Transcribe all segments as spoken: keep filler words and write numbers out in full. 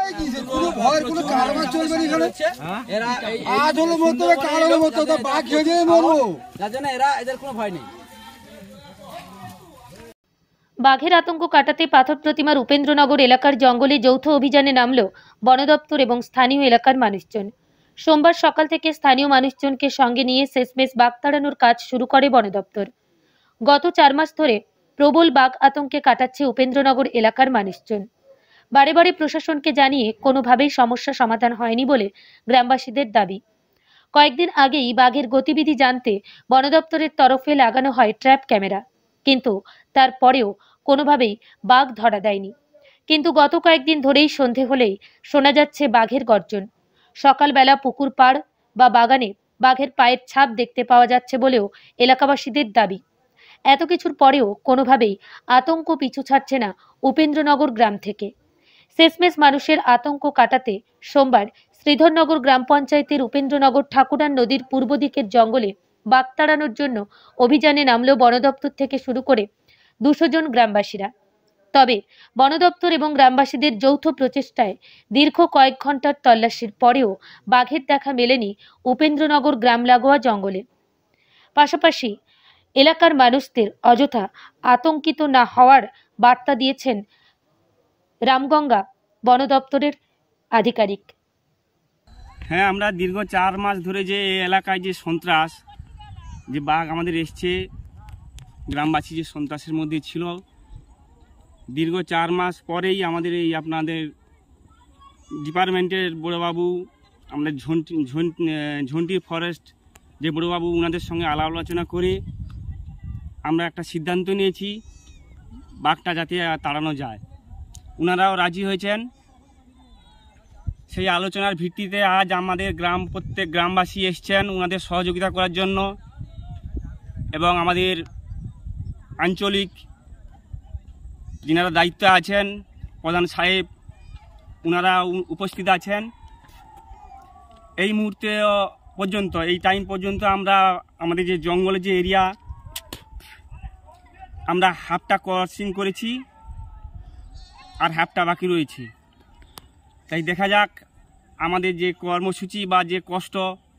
বাঘের আতঙ্ক কাটাতে পাথর প্রতিমার উপেন্দ্রনগর এলাকার জঙ্গলে যৌথ অভিযানে নামল বন দপ্তর এবং স্থানীয় এলাকার মানুষজন। সোমবার সকাল থেকে স্থানীয় মানুষজনকে সঙ্গে নিয়ে শেষমেশ বাঘ তাড়ানোর কাজ শুরু করে বন দপ্তর। গত চার মাস ধরে প্রবল বাঘ আতঙ্কে কাটাচ্ছে উপেন্দ্রনগর এলাকার মানুষজন। বারে বারে প্রশাসনকে জানিয়ে কোনোভাবেই সমস্যা সমাধান হয়নি বলে গ্রামবাসীদের দাবি। কয়েকদিন আগেই বাঘের গতিবিধি জানতে বন দপ্তরের তরফে লাগানো হয় ট্র্যাপ ক্যামেরা, কিন্তু তারপরেও কোনোভাবেই বাঘ ধরা দেয়নি। কিন্তু গত কয়েকদিন ধরেই সন্ধে হলেই শোনা যাচ্ছে বাঘের গর্জন। সকালবেলা পুকুর পাড় বা বাগানে বাঘের পায়ের ছাপ দেখতে পাওয়া যাচ্ছে বলেও এলাকাবাসীদের দাবি। এত কিছুর পরেও কোনোভাবেই আতঙ্ক পিছু ছাড়ছে না উপেন্দ্রনগর গ্রাম থেকে। শেষমেশ মানুষের আতঙ্ক কাটাতে সোমবার শ্রীধরনগর গ্রাম পঞ্চায়েতের উপেন্দ্রনগর ঠাকুরান নদীর পূর্ব দিকের জঙ্গলে বাঘ তাড়ানোর জন্য অভিযানে নামল বন দপ্তর থেকে শুরু করে দুশো জন গ্রামবাসীরা। তবে বন দপ্তর এবং গ্রামবাসীদের যৌথ প্রচেষ্টায় দীর্ঘ কয়েক ঘন্টার তল্লাশির পরেও বাঘের দেখা মেলেনি উপেন্দ্রনগর গ্রাম লাগোয়া জঙ্গলে। পাশাপাশি এলাকার মানুষদের অযথা আতঙ্কিত না হওয়ার বার্তা দিয়েছেন রামগঙ্গা বন দপ্তরের আধিকারিক। হ্যাঁ, আমরা দীর্ঘ চার মাস ধরে যে এলাকায় যে সন্ত্রাস, যে বাঘ আমাদের এসছে, গ্রামবাসী যে সন্ত্রাসের মধ্যে ছিল, দীর্ঘ চার মাস পরেই আমাদের এই আপনাদের ডিপার্টমেন্টের বড়োবাবু, আমাদের ঝন্টি ঝন্টি ফরেস্ট যে বড়োবাবু, ওনাদের সঙ্গে আলাপ আলোচনা করে আমরা একটা সিদ্ধান্ত নিয়েছি বাঘটা যাতে তাড়ানো যায়। ওনারাও রাজি হয়েছেন। সেই আলোচনার ভিত্তিতে আজ আমাদের গ্রাম প্রত্যেক গ্রামবাসী এসছেন ওনাদের সহযোগিতা করার জন্য, এবং আমাদের আঞ্চলিক যিনারা দায়িত্বে আছেন, প্রধান সাহেব, ওনারা উপস্থিত আছেন। এই মুহূর্তে পর্যন্ত, এই টাইম পর্যন্ত আমরা আমাদের যে জঙ্গলের যে এরিয়া, আমরা হাফটা ক্রসিং করেছি আর হাফটা বাকি রয়েছে। তাই দেখা যাক আমাদের যে কর্মসূচি বা যে কষ্ট,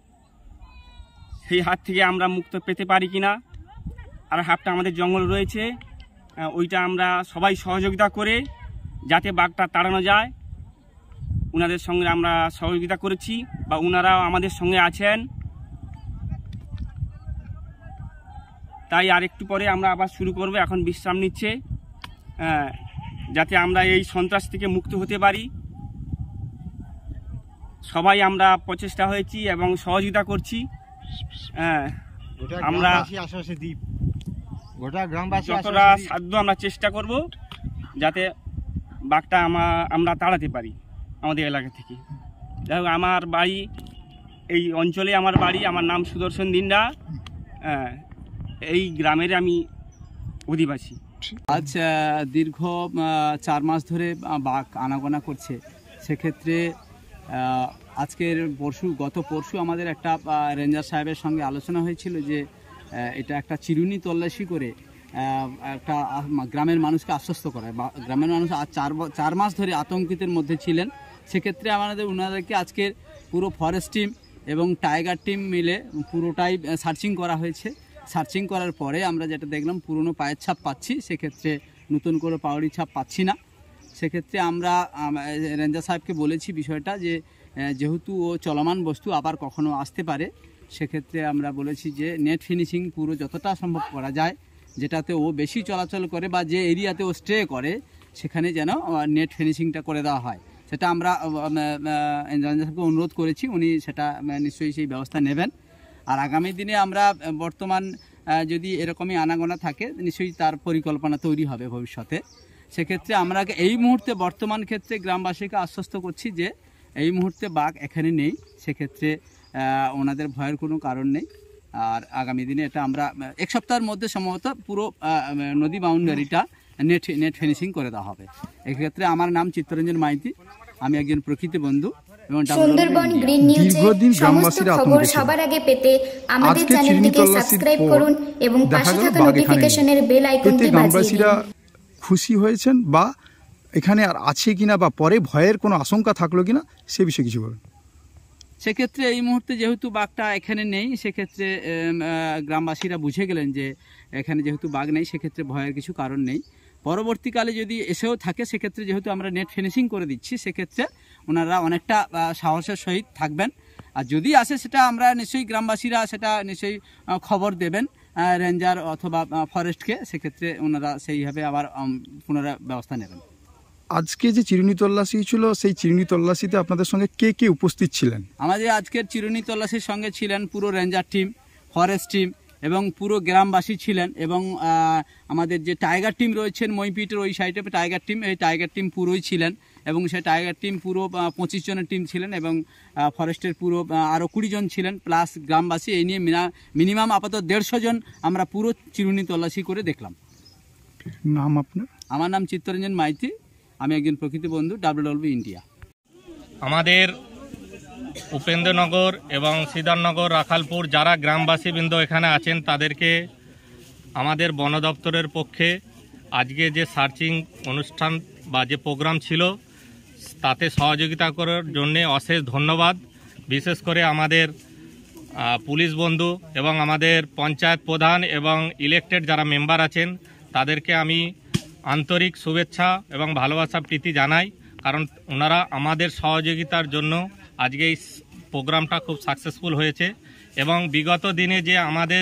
সেই হাত থেকে আমরা মুক্ত পেতে পারি কিনা। আর হাফটা আমাদের জঙ্গল রয়েছে, ওইটা আমরা সবাই সহযোগিতা করে যাতে বাঘটা তাড়ানো যায়, ওনাদের সঙ্গে আমরা সহযোগিতা করেছি বা ওনারাও আমাদের সঙ্গে আছেন। তাই আর একটু পরে আমরা আবার শুরু করব। এখন বিশ্রাম নিচ্ছে, যাতে আমরা এই সন্ত্রাস থেকে মুক্ত হতে পারি। সবাই আমরা প্রচেষ্টা হয়েছি এবং সহযোগিতা করছি। আমরা যতটা সাধ্য আমরা চেষ্টা করব যাতে বাঘটা আমরা তাড়াতে পারি আমাদের এলাকা থেকে। যাই হোক, আমার বাড়ি এই অঞ্চলে, আমার বাড়ি, আমার নাম সুদর্শন দিন্ডা, এই গ্রামের আমি অধিবাসী। আজ দীর্ঘ চার মাস ধরে বাঘ আনাগোনা করছে। সেক্ষেত্রে আজকের পরশু গত পরশু আমাদের একটা রেঞ্জার সাহেবের সঙ্গে আলোচনা হয়েছিল যে এটা একটা চিরুনি তল্লাশি করে একটা গ্রামের মানুষকে আশ্বস্ত করায়। গ্রামের মানুষ আজ চার চার মাস ধরে আতঙ্কিতের মধ্যে ছিলেন। সেক্ষেত্রে আমাদের ওনাদেরকে আজকের পুরো ফরেস্ট টিম এবং টাইগার টিম মিলে পুরোটাই সার্চিং করা হয়েছে। সার্চিং করার পরে আমরা যেটা দেখলাম, পুরনো পায়ের ছাপ পাচ্ছি, সেক্ষেত্রে নতুন করে পাউড়ি ছাপ পাচ্ছি না। সেক্ষেত্রে আমরা রেঞ্জার সাহেবকে বলেছি বিষয়টা যে যেহেতু ও চলমান বস্তু আবার কখনো আসতে পারে, সেক্ষেত্রে আমরা বলেছি যে নেট ফিনিশিং পুরো যতটা সম্ভব করা যায়, যেটাতে ও বেশি চলাচল করে বা যে এরিয়াতে ও স্টে করে সেখানে যেন নেট ফিনিশিংটা করে দেওয়া হয়। সেটা আমরা রেঞ্জার সাহেবকে অনুরোধ করেছি, উনি সেটা নিশ্চয়ই সেই ব্যবস্থা নেবেন। আর আগামী দিনে আমরা বর্তমান যদি এরকমই আনাগোনা থাকে, নিশ্চয়ই তার পরিকল্পনা তৈরি হবে ভবিষ্যতে। সেক্ষেত্রে আমরা এই মুহূর্তে বর্তমান ক্ষেত্রে গ্রামবাসীকে আশ্বস্ত করছি যে এই মুহূর্তে বাঘ এখানে নেই। সেক্ষেত্রে ওনাদের ভয়ের কোনো কারণ নেই। আর আগামী দিনে এটা আমরা এক সপ্তাহের মধ্যে সম্ভবত পুরো নদী বাউন্ডারিটা নেট নেট ফিনিশিং করে দেওয়া হবে। এক্ষেত্রে আমার নাম চিত্তরঞ্জন মাইতি, আমি একজন প্রকৃতি বন্ধু এবং সুন্দরবন গ্রিন নিউজের সমস্ত খবর সবার আগে পেতে আমাদের চ্যানেলটিকে সাবস্ক্রাইব করুন এবং পাশে থাকা নোটিফিকেশনের বেল আইকনটি বাজিয়ে দিন। খুশি হয়েছেন বা এখানে আর আছে কিনা বা পরে ভয়ের কোনো আশঙ্কা থাকলো কিনা সে বিষয়ে কিছু বলুন। সেক্ষেত্রে এই মুহূর্তে যেহেতু বাঘটা এখানে নেই, সেক্ষেত্রে গ্রামবাসীরা বুঝে গেলেন যে এখানে যেহেতু বাঘ নেই, সেক্ষেত্রে ভয়ের কিছু কারণ নেই। পরবর্তীকালে যদি এসেও থাকে, সেক্ষেত্রে যেহেতু আমরা নেট ফিনিশিং করে দিচ্ছি, সেক্ষেত্রে ওনারা অনেকটা সাহসের সহিত থাকবেন। আর যদি আসে সেটা আমরা নিশ্চয়ই গ্রামবাসীরা সেটা নিশ্চয়ই খবর দেবেন রেঞ্জার অথবা ফরেস্টকে, সেক্ষেত্রে ওনারা সেইভাবে আবার পুনরায় ব্যবস্থা নেবেন। আজকে যে চিরুনি তল্লাশি ছিল, সেই চিরুনি তল্লাশিতে আপনাদের সঙ্গে কে কে উপস্থিত ছিলেন? আমাদের আজকের চিরুনি তল্লাশির সঙ্গে ছিলেন পুরো রেঞ্জার টিম, ফরেস্ট টিম এবং পুরো গ্রামবাসী ছিলেন, এবং আমাদের যে টাইগার টিম রয়েছেন মইপিটের ওই সাইডে টাইগার টিম, এই টাইগার টিম পুরোই ছিলেন, এবং সেই টাইগার টিম পুরো পঁচিশ জনের টিম ছিলেন, এবং ফরেস্টের পুরো আরও কুড়ি জন ছিলেন, প্লাস গ্রামবাসী। এই নিয়ে মিনিমাম আপাতত দেড়শো জন আমরা পুরো চিরুনি তল্লাশি করে দেখলাম। নাম আপনার? আমার নাম চিত্তরঞ্জন মাইতি, আমি একজন প্রকৃতি বন্ধু, ডাব্লিউডব্লিউ ইন্ডিয়া। আমাদের উপেন্দ্রনগর এবং শ্রীধরনগর, রাখালপুর যারা গ্রামবাসীবৃন্দ এখানে আছেন, তাদেরকে আমাদের বন দপ্তরের পক্ষে আজকে যে সার্চিং অনুষ্ঠান বা যে প্রোগ্রাম ছিল তাতে সহযোগিতা করার জন্যে অশেষ ধন্যবাদ। বিশেষ করে আমাদের পুলিশ বন্ধু এবং আমাদের পঞ্চায়েত প্রধান এবং ইলেকটেড যারা মেম্বার আছেন, তাদেরকে আমি আন্তরিক শুভেচ্ছা এবং ভালোবাসা প্রীতি জানাই, কারণ ওনারা আমাদের সহযোগিতার জন্য আজকে এই প্রোগ্রামটা খুব সাকসেসফুল হয়েছে। এবং বিগত দিনে যে আমাদের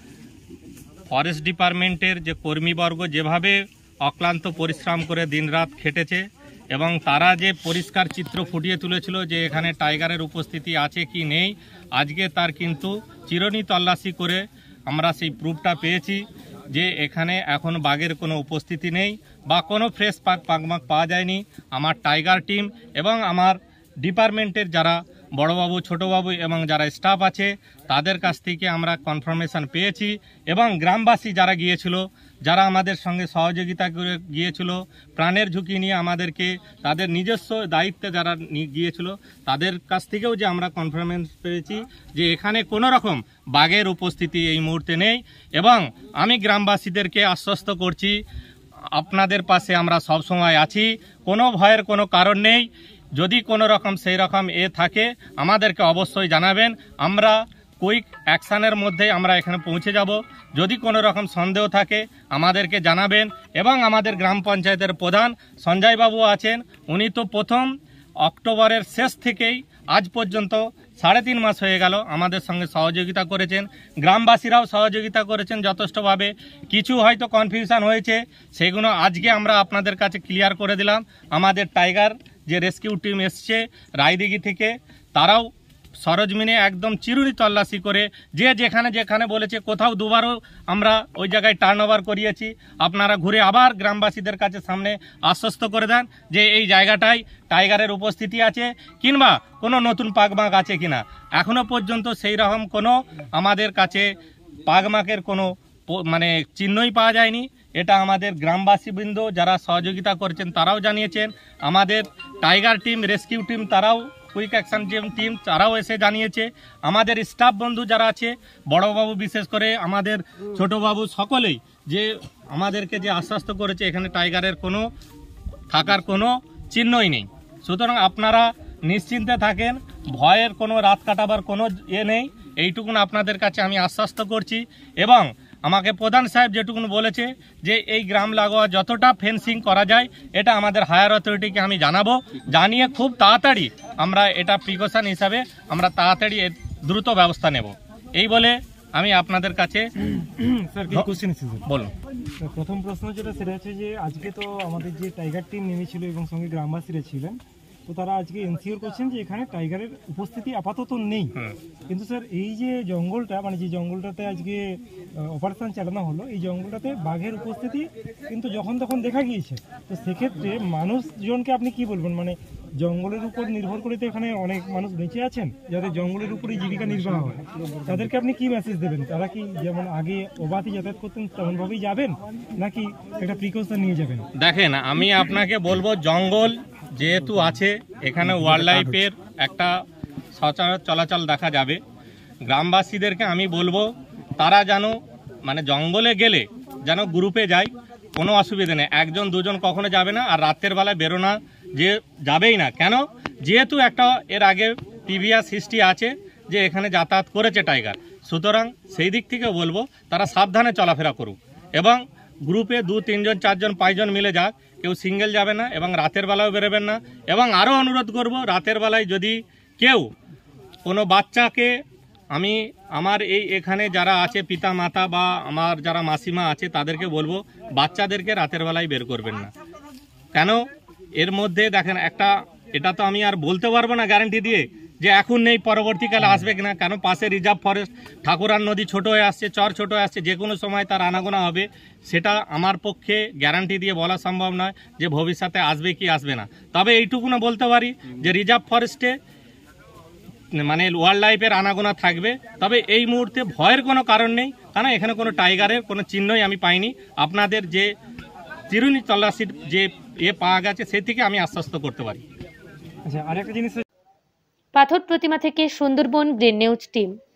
ফরেস্ট ডিপার্টমেন্টের যে কর্মীবর্গ যেভাবে অক্লান্ত পরিশ্রম করে দিনরাত খেটেছে, এবং তারা যে পরিষ্কার চিত্র ফুটিয়ে তুলেছিল যে এখানে টাইগারের উপস্থিতি আছে কি নেই, আজকে তার কিন্তু চিরুনি তল্লাশি করে আমরা সেই প্রুফটা পেয়েছি যে এখানে এখন বাঘের কোনো উপস্থিতি নেই বা কোনো ফ্রেশ পাক পাকমাক পাওয়া যায়নি। আমার টাইগার টিম এবং আমার ডিপার্টমেন্টের যারা বড়বাবু, ছোটবাবু এবং যারা স্টাফ আছে, তাদের কাছ থেকে আমরা কনফার্মেশন পেয়েছি, এবং গ্রামবাসী যারা গিয়েছিল, যারা আমাদের সঙ্গে সহযোগিতা করে গিয়েছিল, প্রাণের ঝুঁকি নিয়ে আমাদেরকে তাদের নিজস্ব দায়িত্বে যারা গিয়েছিল, তাদের কাছ থেকেও যে আমরা কনফার্মেশন পেয়েছি যে এখানে কোনো রকম বাঘের উপস্থিতি এই মুহূর্তে নেই। এবং আমি গ্রামবাসীদেরকে আশ্বস্ত করছি, আপনাদের পাশে আমরা সব সময় আছি, কোনো ভয়ের কোনো কারণ নেই। যদি কোনো রকম সেই রকম এ থাকে আমাদেরকে অবশ্যই জানাবেন, আমরা কুইক অ্যাকশানের মধ্যে আমরা এখানে পৌঁছে যাব। যদি কোনো রকম সন্দেহ থাকে আমাদেরকে জানাবেন। এবং আমাদের গ্রাম পঞ্চায়েতের প্রধান সঞ্জয়বাবু আছেন, উনি তো প্রথম অক্টোবরের শেষ থেকেই আজ পর্যন্ত সাড়ে তিন মাস হয়ে গেল আমাদের সঙ্গে সহযোগিতা করেছেন। গ্রামবাসীরাও সহযোগিতা করেছেন যথেষ্টভাবে। কিছু হয়তো কনফিউশন হয়েছে, সেগুলো আজকে আমরা আপনাদের কাছে ক্লিয়ার করে দিলাম। আমাদের টাইগার যে রেস্কিউ টিম এসছে রায়দিঘি থেকে, তারাও সরজমিনে একদম চিরুনি তল্লাশি করে যে যেখানে যেখানে বলেছে, কোথাও দুবারও আমরা ওই জায়গায় টার্ন ওভার করিয়েছি। আপনারা ঘুরে আবার গ্রামবাসীদের কাছে সামনে আশ্বস্ত করে দেন যে এই জায়গাটায় টাইগারের উপস্থিতি আছে কিংবা কোনো নতুন পাকমাক আছে কিনা। এখনো পর্যন্ত সেই রকম কোনো আমাদের কাছে পাকমাকের কোনো মানে চিহ্নই পাওয়া যায়নি। এটা আমাদের গ্রামবাসীবৃন্দ যারা সহযোগিতা করেছেন তারাও জানিয়েছেন। আমাদের টাইগার টিম, রেস্কিউ টিম, তারাও কুইক অ্যাকশন টিম তারাও এসে জানিয়েছে। আমাদের স্টাফ বন্ধু যারা আছে, বড়বাবু বিশেষ করে, আমাদের ছোটবাবু, সকলেই যে আমাদেরকে যে আশ্বস্ত করেছে এখানে টাইগারের কোনো থাকার কোনো চিহ্নই নেই। সুতরাং আপনারা নিশ্চিন্তে থাকেন, ভয়ের কোনো রাত কাটাবার কোনো এ নেই, এইটুকুন আপনাদের কাছে আমি আশ্বস্ত করছি। এবং আমাকে প্রধান সাহেব যেটুকুন বলেছে যে এই গ্রাম লাগোয়া যতটা ফেন্সিং করা যায় এটা আমাদের হায়ার অথরিটিকে আমি জানাবো, জানিয়ে খুব তাড়াতাড়ি আমরা এটা প্রিকশন হিসাবে আমরা তাড়াতাড়ি দ্রুত ব্যবস্থা নেব। এই বলে আমি আপনাদের কাছে স্যার কি কোশ্চেন আছে স্যার? বলুন। প্রথম প্রশ্ন যেটা সেটা হচ্ছে যে আজকে তো আমাদের যে টাইগার টিম নেমেছিল এবং সঙ্গে গ্রামবাসীরা ছিলেন, তো তারা আজকে এনসিওর করছেন যে এখানে টাইগারের উপস্থিতি আপাতত নেই। কিন্তু স্যার এই যে জঙ্গলটা, মানে যে জঙ্গলটাতে আজকে অপারেশন চালানো হলো, এই জঙ্গলটাতে বাঘের উপস্থিতি কিন্তু যখন তখন দেখা গিয়েছে। তো সেক্ষেত্রে মানুষজনকে আপনি কি বলবেন, মানে জঙ্গলের উপর নির্ভর করে তো এখানে অনেক মানুষ বেঁচে আছেন যাদের জঙ্গলের উপরেই জীবিকা নির্বাহ হয়, তাদেরকে আপনি কি মেসেজ দেবেন? তারা কি যেমন আগে অবাধে যাতায়াত করতেন তেমনভাবেই যাবেন, নাকি একটা প্রিকশন নিয়ে যাবেন? দেখেন, আমি আপনাকে বলবো, জঙ্গল যেহেতু আছে এখানে ওয়াইল্ড লাইফের একটা সচরাচর চলাচল দেখা যাবে। গ্রামবাসীদেরকে আমি বলবো তারা যেন মানে জঙ্গলে গেলে যেন গ্রুপে যায়, কোনো অসুবিধা নেই, একজন দুজন কখনো যাবে না। আর রাতের বেলায় বেরোনা যে যাবেই না, কেন? যেহেতু একটা এর আগে প্রিভিয়াস হিস্ট্রি আছে যে এখানে যাতায়াত করেছে টাইগার, সুতরাং সেই দিক থেকে বলবো তারা সাবধানে চলাফেরা করুক এবং গ্রুপে দু তিনজন চারজন পাঁচজন মিলে যাক, কেউ সিঙ্গেল যাবে না এবং রাতের বেলাও বেরোবেন না। এবং আরও অনুরোধ করব, রাতের বেলায় যদি কেউ কোনো বাচ্চাকে, আমি আমার এই এখানে যারা আছে পিতা মাতা বা আমার যারা মাসিমা আছে তাদেরকে বলবো বাচ্চাদেরকে রাতের বেলায় বের করবেন না। কেন? এর মধ্যে দেখেন একটা, এটা তো আমি আর বলতে পারবো না গ্যারান্টি দিয়ে যে এখন নেই পরবর্তীকালে আসবে কিনা, কেন পাশে রিজার্ভ ফরেস্ট, ঠাকুরার নদী ছোট হয়ে আসছে, চর ছোট হয়ে আসছে, যে কোনো সময় তার আনাগোনা হবে, সেটা আমার পক্ষে গ্যারান্টি দিয়ে বলা সম্ভব নয় যে ভবিষ্যতে আসবে কি আসবে না। তবে এইটুকুনো বলতে পারি যে রিজার্ভ ফরেস্টে মানে ওয়াইল্ড লাইফের আনাগোনা থাকবে, তবে এই মুহূর্তে ভয়ের কোনো কারণ নেই, কারণ এখানে কোনো টাইগারের কোনো চিহ্নই আমি পাইনি। আপনাদের যে চিরুনি তল্লাশির যে এ পাওয়া গেছে সেই থেকে আমি আশ্বস্ত করতে পারি। আচ্ছা, আরেকটা জিনিস, পাথর প্রতিমা থেকে সুন্দরবন গ্রিন নিউজ টিম।